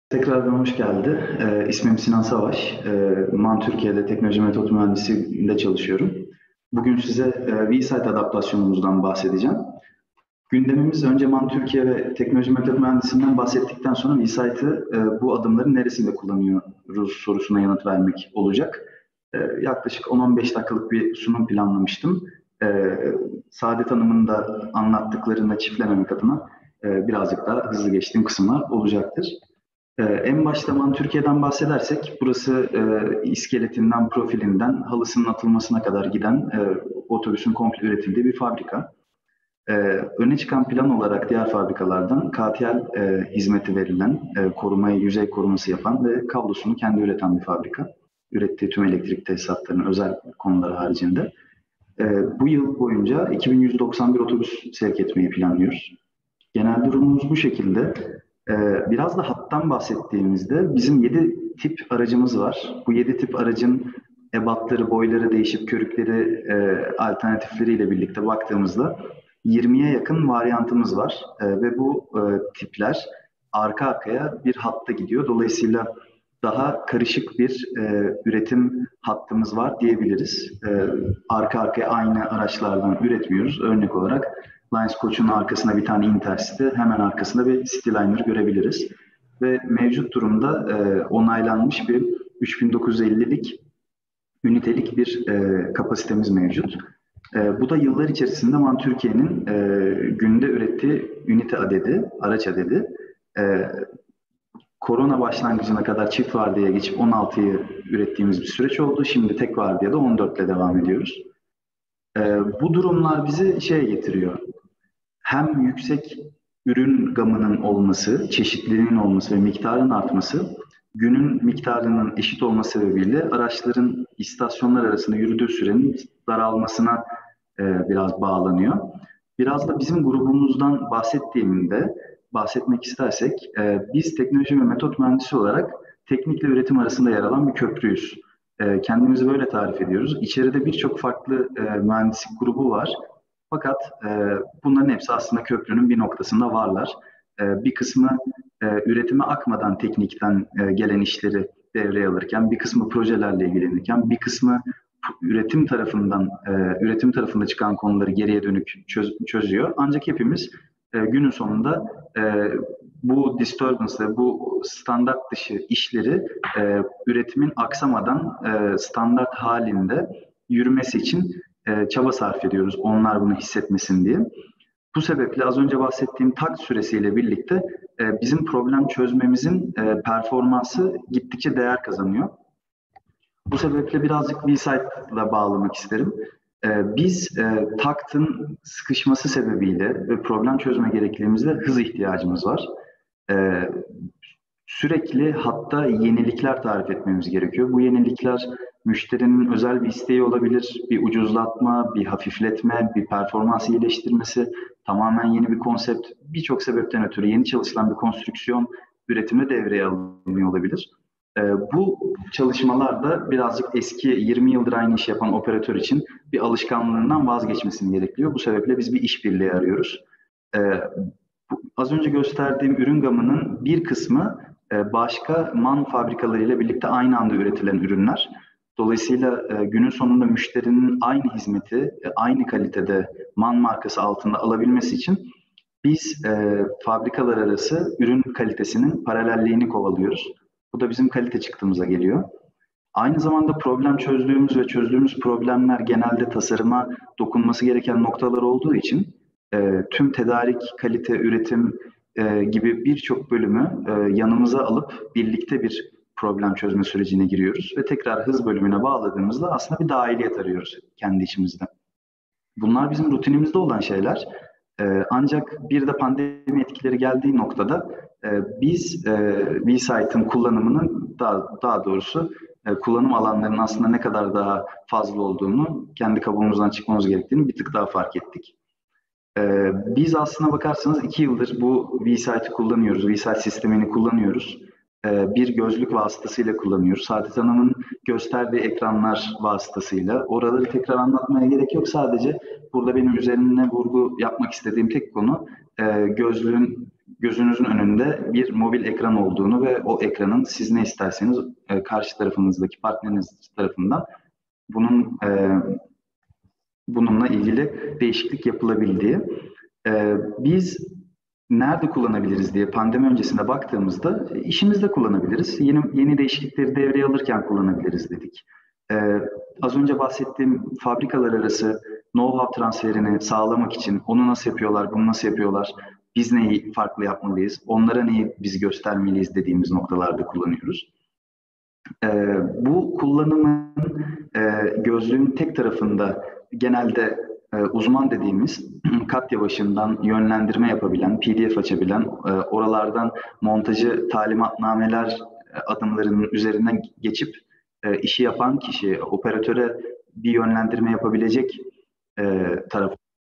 Tekrardan hoş geldi. İsmim Sinan Savaş. MAN Türkiye'de teknoloji metot mühendisliğinde çalışıyorum. Bugün size V-Site adaptasyonumuzdan bahsedeceğim. Gündemimiz önce MAN Türkiye ve teknoloji metot mühendisliğinden bahsettikten sonra V-Site'ı bu adımların neresinde kullanıyoruz sorusuna yanıt vermek olacak. Yaklaşık 10-15 dakikalık bir sunum planlamıştım. Saadet Hanım'ın da anlattıklarına çiftlememek adına birazcık daha hızlı geçtiğim kısımlar olacaktır. En başta Türkiye'den bahsedersek, burası iskeletinden, profilinden, halısının atılmasına kadar giden otobüsün komple üretildiği bir fabrika. E, Öne çıkan plan olarak diğer fabrikalardan KTL hizmeti verilen, korumayı, yüzey koruması yapan ve kablosunu kendi üreten bir fabrika. Ürettiği tüm elektrik tesisatlarının özel konuları haricinde. Bu yıl boyunca 2191 otobüs sevk etmeyi planlıyoruz. Genel durumumuz bu şekilde. Biraz da hattan bahsettiğimizde bizim 7 tip aracımız var. Bu 7 tip aracın ebatları, boyları değişip körükleri, alternatifleriyle birlikte baktığımızda 20'ye yakın varyantımız var. Ve bu tipler arka arkaya bir hatta gidiyor. Dolayısıyla daha karışık bir üretim hattımız var diyebiliriz. Arka arkaya aynı araçlardan üretmiyoruz. Örnek olarak Lines Coach'un arkasında bir tane Intercity, hemen arkasında bir Cityliner görebiliriz. Ve mevcut durumda onaylanmış bir 3950'lik ünitelik bir kapasitemiz mevcut. Bu da yıllar içerisinde MAN Türkiye'nin günde ürettiği ünite adedi, araç adedi. Korona başlangıcına kadar çift vardiyaya geçip 16'yı ürettiğimiz bir süreç oldu. Şimdi tek vardiyada 14 ile devam ediyoruz. Bu durumlar bizi şeye getiriyor. Hem yüksek ürün gamının olması, çeşitliliğinin olması ve miktarın artması, günün miktarının eşit olması sebebiyle araçların istasyonlar arasında yürüdüğü sürenin daralmasına biraz bağlanıyor. Biraz da bizim grubumuzdan bahsetmek istersek, biz teknoloji ve metot mühendisi olarak teknikle üretim arasında yer alan bir köprüyüz. Kendimizi böyle tarif ediyoruz. İçeride birçok farklı mühendislik grubu var. Fakat bunların hepsi aslında köprünün bir noktasında varlar. Bir kısmı üretime akmadan teknikten gelen işleri devreye alırken, bir kısmı projelerle ilgilenirken, bir kısmı üretim tarafında çıkan konuları geriye dönük çözüyor. Ancak hepimiz günün sonunda bu disturbance, bu standart dışı işleri üretimin aksamadan standart halinde yürümesi için çaba sarf ediyoruz. Onlar bunu hissetmesin diye. Bu sebeple az önce bahsettiğim tak süresiyle birlikte bizim problem çözmemizin performansı gittikçe değer kazanıyor. Bu sebeple birazcık V-Site'la bağlamak isterim. Biz taktın sıkışması sebebiyle ve problem çözme gerekliliğimizde hız ihtiyacımız var. Sürekli hatta yenilikler tarif etmemiz gerekiyor. Bu yenilikler müşterinin özel bir isteği olabilir, bir ucuzlatma, bir hafifletme, bir performans iyileştirmesi, tamamen yeni bir konsept, birçok sebepten ötürü yeni çalışılan bir konstrüksiyon üretime devreye alınıyor olabilir. Bu çalışmalarda birazcık eski 20 yıldır aynı işi yapan operatör için bir alışkanlığından vazgeçmesini gerekiyor. Bu sebeple biz bir işbirliği arıyoruz. Az önce gösterdiğim ürün gamının bir kısmı başka MAN fabrikalarıyla birlikte aynı anda üretilen ürünler. Dolayısıyla günün sonunda müşterinin aynı hizmeti, aynı kalitede MAN markası altında alabilmesi için biz fabrikalar arası ürün kalitesinin paralelliğini kovalıyoruz. Bu da bizim kalite çıktığımıza geliyor. Aynı zamanda problem çözdüğümüz ve çözdüğümüz problemler genelde tasarıma dokunması gereken noktalar olduğu için tüm tedarik, kalite, üretim gibi birçok bölümü yanımıza alıp birlikte bir problem çözme sürecine giriyoruz ve tekrar hız bölümüne bağladığımızda aslında bir dahiliyet arıyoruz kendi içimizde. Bunlar bizim rutinimizde olan şeyler. Ancak bir de pandemi etkileri geldiği noktada biz V-Site'ın kullanımının daha doğrusu kullanım alanlarının aslında ne kadar daha fazla olduğunu, kendi kabuğumuzdan çıkmamız gerektiğini bir tık daha fark ettik. Biz aslına bakarsanız 2 yıldır bu V-Site'ı kullanıyoruz, V-Site sistemini kullanıyoruz. Bir gözlük vasıtasıyla kullanıyoruz. Saadet Hanım'ın gösterdiği ekranlar vasıtasıyla. Oraları tekrar anlatmaya gerek yok. Sadece burada benim üzerine vurgu yapmak istediğim tek konu gözlüğün gözünüzün önünde bir mobil ekran olduğunu ve o ekranın siz ne isterseniz karşı tarafınızdaki partneriniz tarafından bunun bununla ilgili değişiklik yapılabildiği. Biz nerede kullanabiliriz diye pandemi öncesinde baktığımızda işimizde kullanabiliriz. Yeni değişiklikleri devreye alırken kullanabiliriz dedik. Az önce bahsettiğim fabrikalar arası know-how transferini sağlamak için onu nasıl yapıyorlar, bunu nasıl yapıyorlar, biz neyi farklı yapmalıyız, onlara neyi biz göstermeliyiz dediğimiz noktalarda kullanıyoruz. Bu kullanımın gözlüğün tek tarafında genelde uzman dediğimiz Katya başından yönlendirme yapabilen, PDF açabilen, oralardan montajı talimatnameler adımlarının üzerinden geçip işi yapan kişi, operatöre bir yönlendirme yapabilecek taraf.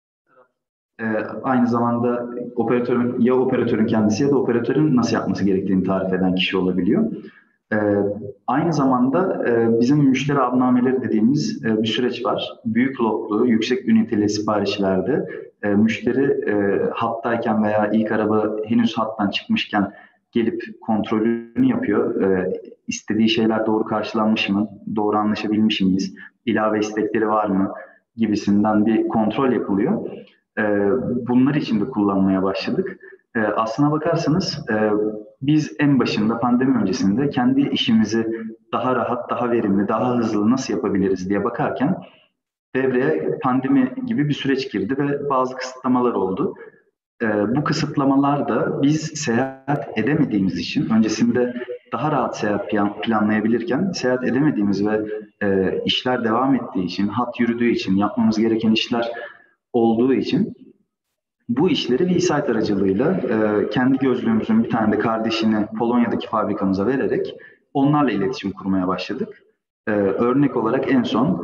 Aynı zamanda operatörün kendisi ya da operatörün nasıl yapması gerektiğini tarif eden kişi olabiliyor. Aynı zamanda bizim müşteri abnameleri dediğimiz bir süreç var. Büyük lotlu, yüksek üniteli siparişlerde müşteri hattayken veya ilk araba henüz hattan çıkmışken gelip kontrolünü yapıyor. İstediği şeyler doğru karşılanmış mı, doğru anlaşabilmiş miyiz, ilave istekleri var mı gibisinden bir kontrol yapılıyor. Bunlar için de kullanmaya başladık. Aslına bakarsanız biz en başında pandemi öncesinde kendi işimizi daha rahat, daha verimli, daha hızlı nasıl yapabiliriz diye bakarken devreye pandemi gibi bir süreç girdi ve bazı kısıtlamalar oldu. Bu kısıtlamalar da biz seyahat edemediğimiz için öncesinde daha rahat seyahat planlayabilirken seyahat edemediğimiz ve işler devam ettiği için, hat yürüdüğü için, yapmamız gereken işler olduğu için bu işleri V-Sight aracılığıyla kendi gözlüğümüzün bir tane de kardeşini Polonya'daki fabrikamıza vererek onlarla iletişim kurmaya başladık. Örnek olarak en son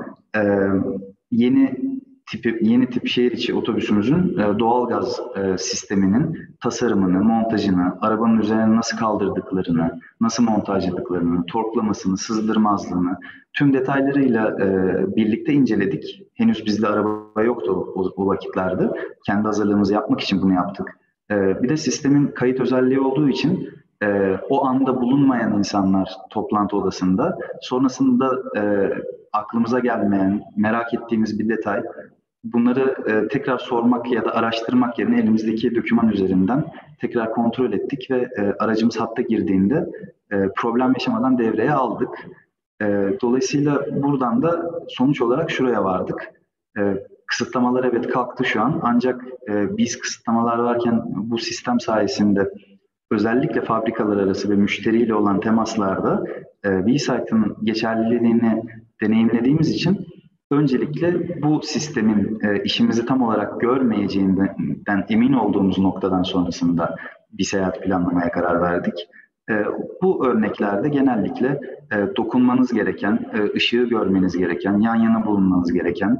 yeni tip şehir içi otobüsümüzün doğalgaz sisteminin tasarımını, montajını, arabanın üzerine nasıl kaldırdıklarını, nasıl montajladıklarını, torklamasını, sızdırmazlığını tüm detaylarıyla birlikte inceledik. Henüz bizde araba yoktu o vakitlerde. Kendi hazırlığımızı yapmak için bunu yaptık. Bir de sistemin kayıt özelliği olduğu için o anda bulunmayan insanlar toplantı odasında, sonrasında aklımıza gelmeyen, merak ettiğimiz bir detay, bunları tekrar sormak ya da araştırmak yerine elimizdeki doküman üzerinden tekrar kontrol ettik ve aracımız hatta girdiğinde problem yaşamadan devreye aldık. Dolayısıyla buradan da sonuç olarak şuraya vardık. Kısıtlamalar evet kalktı şu an, ancak biz kısıtlamalar varken bu sistem sayesinde özellikle fabrikalar arası ve müşteriyle olan temaslarda V-Sight'ın geçerliliğini deneyimlediğimiz için öncelikle bu sistemin işimizi tam olarak görmeyeceğinden emin olduğumuz noktadan sonrasında bir seyahat planlamaya karar verdik. Bu örneklerde genellikle dokunmanız gereken, ışığı görmeniz gereken, yan yana bulunmanız gereken,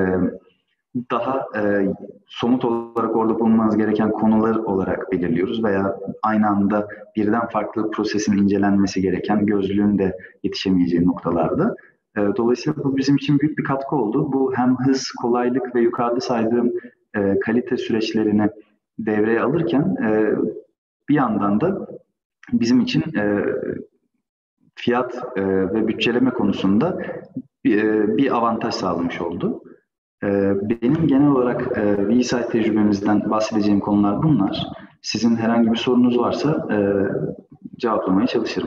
daha somut olarak orada bulunmanız gereken konular olarak belirliyoruz veya aynı anda birden farklı prosesin incelenmesi gereken gözlüğün de yetişemeyeceği noktalarda. Dolayısıyla bu bizim için büyük bir katkı oldu. Bu hem hız, kolaylık ve yukarıda saydığım kalite süreçlerini devreye alırken bir yandan da bizim için fiyat ve bütçeleme konusunda bir avantaj sağlamış oldu. Benim genel olarak V-Sight tecrübemizden bahsedeceğim konular bunlar. Sizin herhangi bir sorunuz varsa cevaplamaya çalışırım.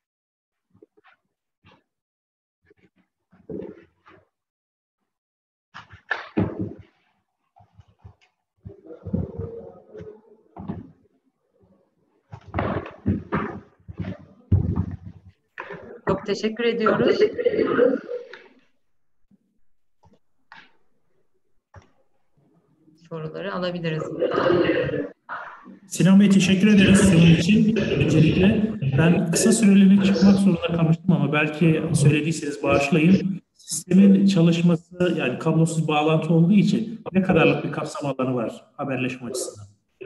Çok teşekkür ediyoruz. Soruları alabiliriz. Sinan Bey teşekkür ederiz sunum için. Öncelikle ben kısa süreliğine çıkmak zorunda kalmıştım ama belki söylediyseniz bağışlayın. Sistemin çalışması yani kablosuz bağlantı olduğu için ne kadarlık bir kapsam alanı var haberleşme açısından?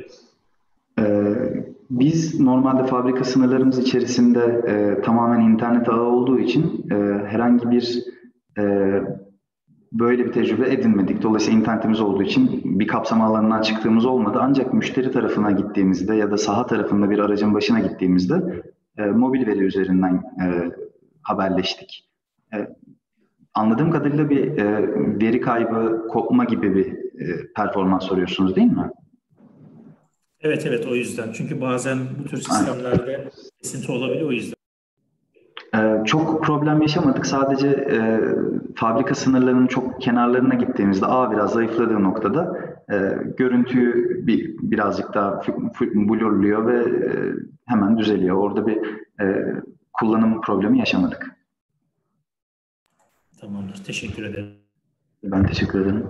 Biz normalde fabrika sınırlarımız içerisinde tamamen internet ağı olduğu için herhangi bir böyle bir tecrübe edinmedik. Dolayısıyla internetimiz olduğu için bir kapsam alanından çıktığımız olmadı. Ancak müşteri tarafına gittiğimizde ya da saha tarafında bir aracın başına gittiğimizde mobil veri üzerinden haberleştik. Anladığım kadarıyla bir veri kaybı, kopma gibi bir performans soruyorsunuz değil mi? Evet, evet, o yüzden. Çünkü bazen bu tür Aynen. sistemlerde kesinti olabiliyor, o yüzden. Çok problem yaşamadık. Sadece fabrika sınırlarının çok kenarlarına gittiğimizde biraz zayıfladığı noktada görüntüyü birazcık daha blurluyor ve hemen düzeliyor. Orada bir kullanım problemi yaşamadık. Tamamdır. Teşekkür ederim. Ben teşekkür ederim.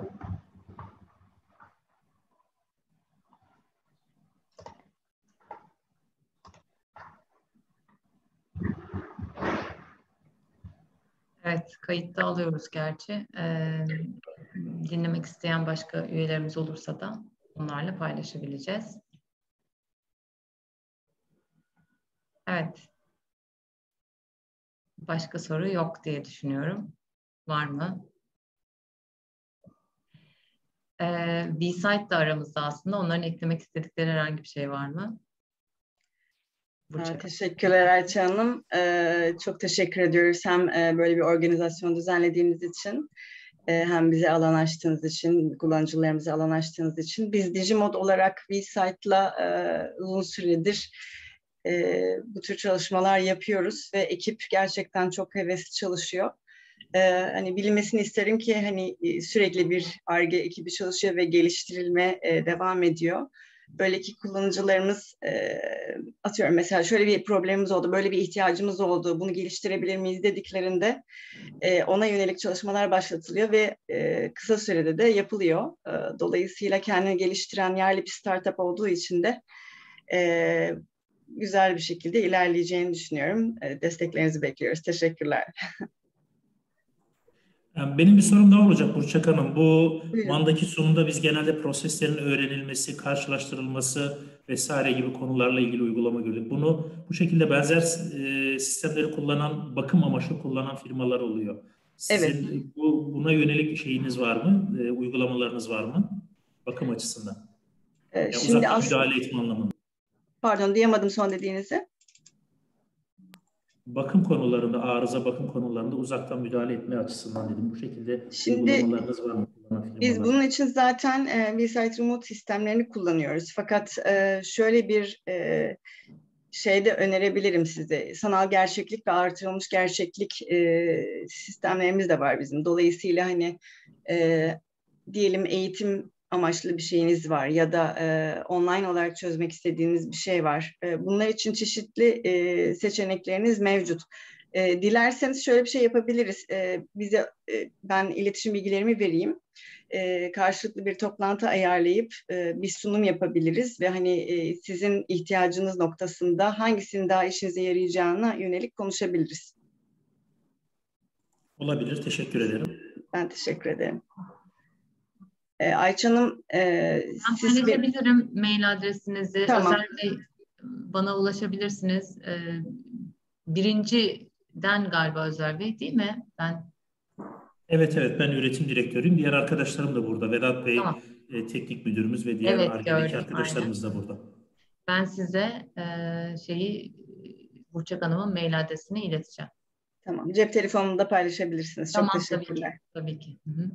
Evet, kayıtta alıyoruz gerçi. Dinlemek isteyen başka üyelerimiz olursa da onlarla paylaşabileceğiz. Evet. Başka soru yok diye düşünüyorum. Var mı? B-Site de aramızda aslında. Onların eklemek istedikleri herhangi bir şey var mı? Teşekkürler Ayça Hanım. Çok teşekkür ediyoruz hem böyle bir organizasyon düzenlediğiniz için hem bize alan açtığınız için, kullanıcılarımıza alan açtığınız için. Biz Digimod olarak V-Site'la uzun süredir bu tür çalışmalar yapıyoruz ve ekip gerçekten çok hevesli çalışıyor. Hani bilinmesini isterim ki hani sürekli bir Ar-Ge ekibi çalışıyor ve geliştirilme devam ediyor. Böyle ki kullanıcılarımız atıyorum mesela şöyle bir problemimiz oldu, böyle bir ihtiyacımız oldu, bunu geliştirebilir miyiz dediklerinde ona yönelik çalışmalar başlatılıyor ve kısa sürede de yapılıyor. Dolayısıyla kendini geliştiren yerli bir startup olduğu için de güzel bir şekilde ilerleyeceğini düşünüyorum. Desteklerinizi bekliyoruz. Teşekkürler. Yani benim bir sorum daha olacak Burçak Hanım. Bu Buyurun. Van'daki sunumda biz genelde proseslerin öğrenilmesi, karşılaştırılması vesaire gibi konularla ilgili uygulama gördük. Bunu bu şekilde benzer sistemleri kullanan, bakım amaçlı kullanan firmalar oluyor. Evet. Sizin buna yönelik şeyiniz var mı? Uygulamalarınız var mı? Bakım açısından. Yani Şimdi uzaktan aslında, müdahale etme anlamında. pardon duyamadım son dediğinizi. Bakım konularında, arıza bakım konularında uzaktan müdahale etme açısından dedim. Bu şekilde Şimdi uygulamalarınız var mı kullanan biz firmalar? bunun için zaten V-Site Remote sistemlerini kullanıyoruz. Fakat şöyle bir şey de önerebilirim size. Sanal gerçeklik ve artırılmış gerçeklik sistemlerimiz de var bizim. Dolayısıyla hani diyelim eğitim amaçlı bir şeyiniz var ya da online olarak çözmek istediğiniz bir şey var. Bunlar için çeşitli seçenekleriniz mevcut. Dilerseniz şöyle bir şey yapabiliriz. Ben iletişim bilgilerimi vereyim. Karşılıklı bir toplantı ayarlayıp bir sunum yapabiliriz ve hani sizin ihtiyacınız noktasında hangisinin daha işinize yarayacağına yönelik konuşabiliriz. Olabilir. Teşekkür ederim. Ben teşekkür ederim. Ayça Hanım, Ben siz paylaşabilirim mail adresinizi. tamam. Özel Bey, bana ulaşabilirsiniz. Birinciden galiba Özel Bey değil mi? Evet, evet, ben üretim direktörüyüm. Diğer arkadaşlarım da burada. Vedat Bey Tamam. teknik müdürümüz ve diğer Evet, Ar-Ge'deki gördüm. Aynen. arkadaşlarımız da burada. Ben size Burçak Hanım'ın mail adresini ileteceğim. Tamam. Cep telefonunu da paylaşabilirsiniz. Çok Tamam, tabii ki. teşekkürler. Tabii ki. Hı hı.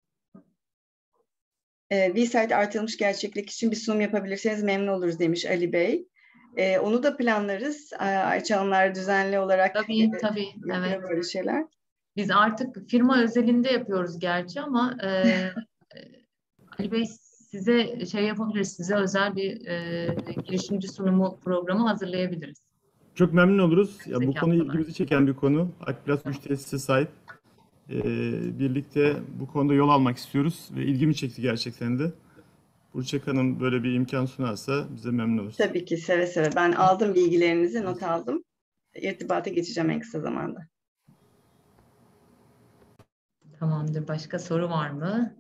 V-Site artırılmış gerçeklik için bir sunum yapabilirseniz memnun oluruz demiş Ali Bey. Onu da planlarız. Ayça Hanımlar düzenli olarak Tabii, yapıyor evet. böyle şeyler. Biz artık firma özelinde yapıyoruz gerçi ama Ali Bey size şey yapabiliriz, size özel bir girişimci sunumu programı hazırlayabiliriz. Çok memnun oluruz. Ya bu Önümüzdeki konu haftalar. ilgimizi çeken bir konu. Akbilas güç tesisi sahip. Birlikte bu konuda yol almak istiyoruz ve ilgimi çekti gerçekten de. Burçak Hanım böyle bir imkan sunarsa bize memnun oluruz. Tabii ki seve seve. Ben aldım bilgilerinizi, not aldım. İrtibata geçeceğim en kısa zamanda. Tamamdır. Başka soru var mı?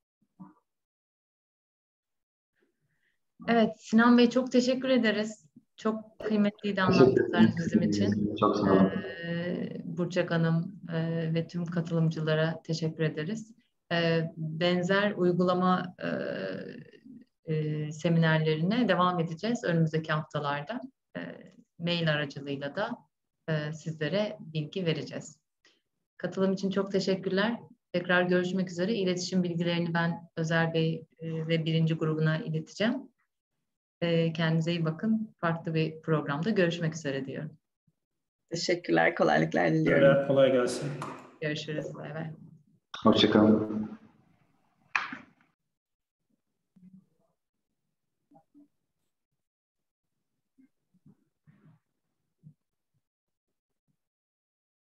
Evet, Sinan Bey çok teşekkür ederiz. Çok kıymetliydi Teşekkür anlattıklarınız bizim için. ederim. Çok sağ olun. Burçak Hanım ve tüm katılımcılara teşekkür ederiz. Benzer uygulama seminerlerine devam edeceğiz önümüzdeki haftalarda. Mail aracılığıyla da sizlere bilgi vereceğiz. Katılım için çok teşekkürler. Tekrar görüşmek üzere. İletişim bilgilerini ben Özer Bey ve birinci grubuna ileteceğim. Kendinize iyi bakın. Farklı bir programda görüşmek üzere diyorum. Teşekkürler, kolaylıklar diliyorum. Kolay gelsin. Görüşürüz. Bay bay. Hoşça kalın.